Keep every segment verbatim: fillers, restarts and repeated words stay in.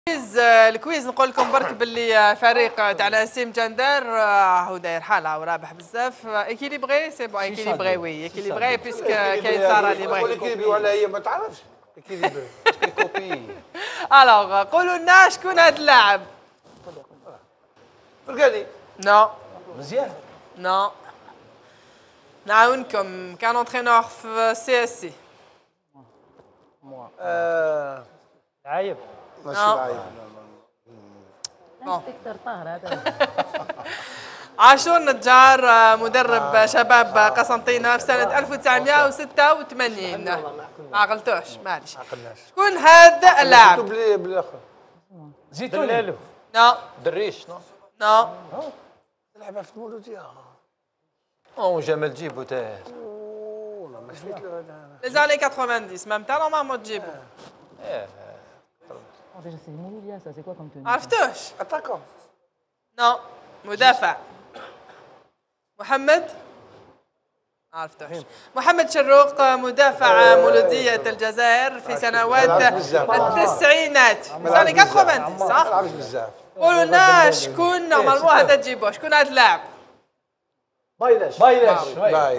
الكويز الكويز نقول لكم برك باللي فريق تاع نسيم جندر هو داير حاله ورابح بزاف. اكيليبغي سي بون اكيليبغي وي اكيليبغي بيسك كاين ساره اللي بغي اكيليبري ولا هي ما تعرفش اكيليبري كوبي. الوغ قولوا لنا شكون هذا اللاعب؟ فرقاني. نو مزيان. نو نعاونكم كان انترينور في سي اس سي. آه عايب ماشي عايب. انسبكتور طاهر هذا. عاشور نجار مدرب شباب قسنطينة في سنة ألف وتسعمائة وستة وثمانين. ما عقلتوش معليش. شكون هذا اللاعب؟ بالاخر زيتوني. نو دريش نو نو لعبها في المولودية. او جمال جيبو تاع والله ما شفت له هذا. لي زاني تسعين ميم تا نورمالمون تجيبو. Déjà c'est Mouloudia ça, c'est quoi comme tenue? عرفتوش؟ اتاكون. نو مدافع. محمد عرفتوش. محمد شروق مدافع مولودية الجزائر في سنوات التسعينات. زاني تسعين صح؟ ما نعرفش بزاف. قولوا لنا شكون نورمالمون هذا تجيبوه، شكون هذا اللاعب؟ بايلاش بايلاش باي.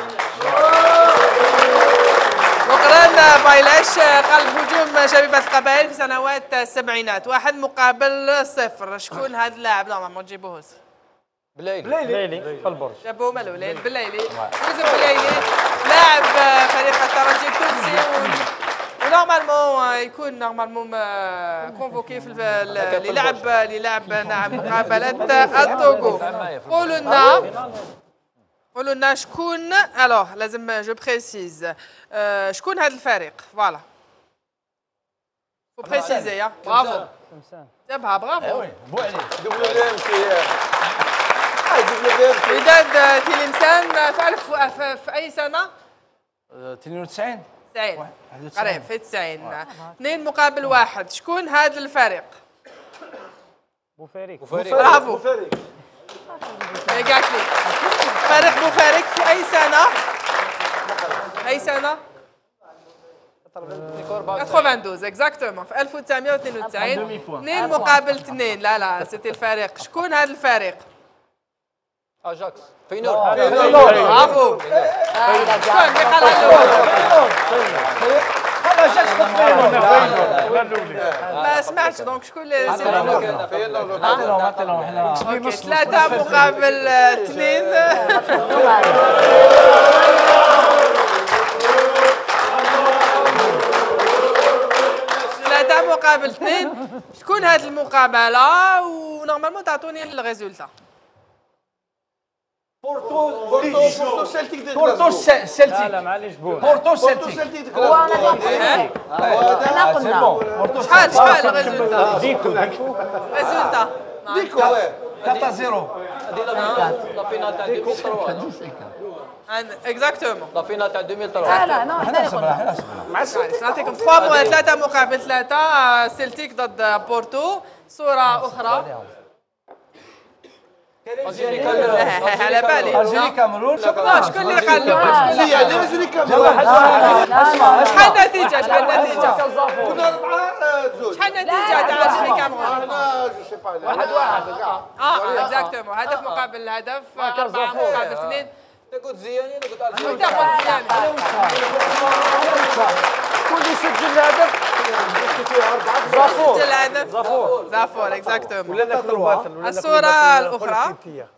مقرن بايلاش قلب هجوم شبيبة القبائل في سنوات السبعينات، واحد مقابل صفر. شكون هذا اللاعب؟ نورمالمون تجيبوه بلايلي بلايلي في البرج. جابوه ملولين بلايلي. يوسف بلايلي لاعب فريق الترجي التونسي ونورمالمون يكون نورمالمون كونفوكي في للعب للعب نعم مقابلة التوغو. قولوا لنا قولوا لنا شكون الوغ لازم جو بريسيز شكون هذا الفريق فوالا فو بريسيزي يا برافو جابها برافو. بو عليك. دبليو ام سي هاي دبليو ام سي. وداد تلمسان في ألف في, في أي سنة؟ اثنين وتسعين. تسعين قريب في تسعين. اثنين مقابل واحد. شكون هذا الفريق؟ بوفاريك. برافو قالت لي فريق بوفاريك في أي سنة؟ أي سنة؟ اثنين وثمانين اكزاكتومون في ألف وتسعمائة واثنين وتسعين. اثنين مقابل اثنين. لا لا سيتي الفريق. شكون هذا الفريق؟ اجاكس فينور. برافو. شكون اللي قال هذا جاكس فينور. ما سمعتش دونك شكون اللي عطيناهم عطيناهم احنا ثلاثة مقابل اثنين. ثلاثة مقابل اثنين. شكون هذه المقابلة ونورمالمون تعطوني الريزولتا؟ بورتو بورتو سلتيك. بورتو سلتيك. لا لا معليش بون. بورتو سلتيك. هو انا انا قلنا شحال شحال الريزولتا؟ ديكو ديكو. ريزولتا ديكو. ثلاثة صفر. لا فينال تاع ألفين وثلاثة. اكزاكتومون لا فينال تاع ألفين لا وثلاثة. لا نو احنا اللي قلنا. مع السلتيك. نعطيكم ثلاثة ثلاثة مقابل ثلاثة. سلتيك ضد بورتو. صورة أخرى على بالي. الجيري كاميرون. لا شكون اللي قال له؟ اللي يعني مازال يكمل. شحال النتيجة؟ شحال النتيجة؟ كنا أربعة زوج. شحال النتيجة تاع الجيري كاميرون؟ أنا جو سي با. واحد واحد. اه اكزاكتومون هدف مقابل هدف. أربعة مقابل اثنين. انت قلت زياني انا قلت الجيري. وانت قلت زيان. شكون اللي سجل الهدف؟ زافور. سجل الهدف زافور. زافور اكزاكتومون. ولا ناكلوا باطل. الصورة الأخرى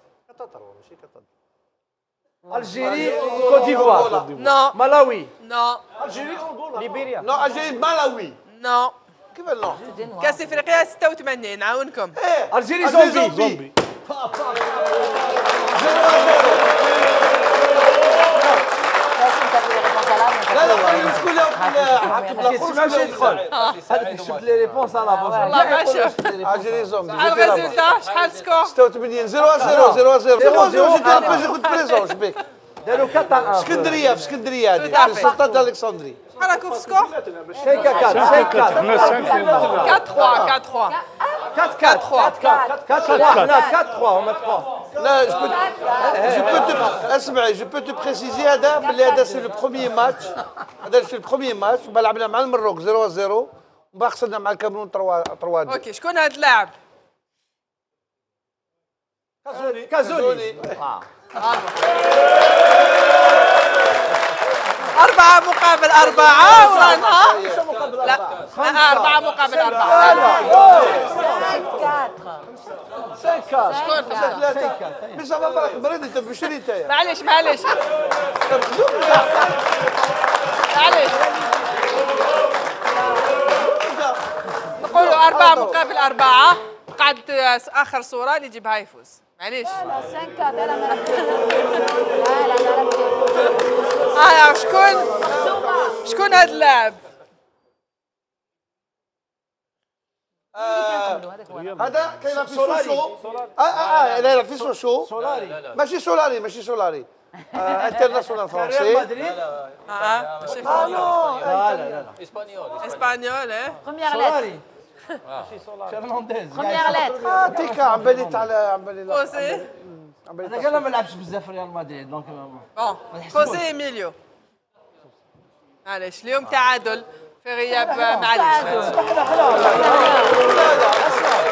الجيري كوت ديفوار. نو ملاوي. نو ليبيريا. نو الجيري مالاوي. نو كيف نو؟ كاس افريقيا ستة وثمانين. نعاونكم. الجيري زومبي. زومبي. لا لا خلينا شكون اللي حاطط لا تسمع شي يدخل. هذيك شفت لي ريبونس على بوز. والله ما شفت. الجيري زومبي. شحال الريزولتا؟ شحال سكور؟ ستة وثمانين صفر صفر صفر صفر صفر صفر. باش ياخذ بريزون شبيك. داروا أربعة واحد. اسكندرية في اسكندرية هذه في السلطنة ديال الكسندري. شحال راكم في سكور؟ خمسة أربعة. خمسة أربعة. أربعة ثلاثة. quatre quatre trois quatre trois لا quatre trois هما trois. لا جو بو جو اسمعي جو بو تو بريسيزي هذا بلي هذا سي لو بروميير ماتش. هذا سي لو بروميير ماتش لعبنا مع المروك صفر صفر باخسرنا مع الكاميرون تروا اوكي شكون هذا اللاعب؟ كازوني كازوني أربعة مقابل أربعة ورانا لا لا أربعة مقابل أربعة شكون مش عم بريد انت بشري انت معليش معليش معليش نقولوا أربعة مقابل أربعة قعدت آخر صورة اللي يجيبها يفوز معليش اه شكون شكون هذا اللاعب؟ هذا كاين في سوشو اه اه لا لا في سوشو سولاري ماشي سولاري ماشي سولاري انترناسيونال فرنسي اه اه ماشي لا لا لا اسبانيول اسبانيول ايه سولاري فرنانديز Première lettre. اه تيكا عم بالي تاع عم بالي لا خوسي عم بالي انا قال ما لعبش بزاف ريال مدريد دونك بون خوسي ايميليو معليش اليوم تعادل في غياب معليش لا لا لا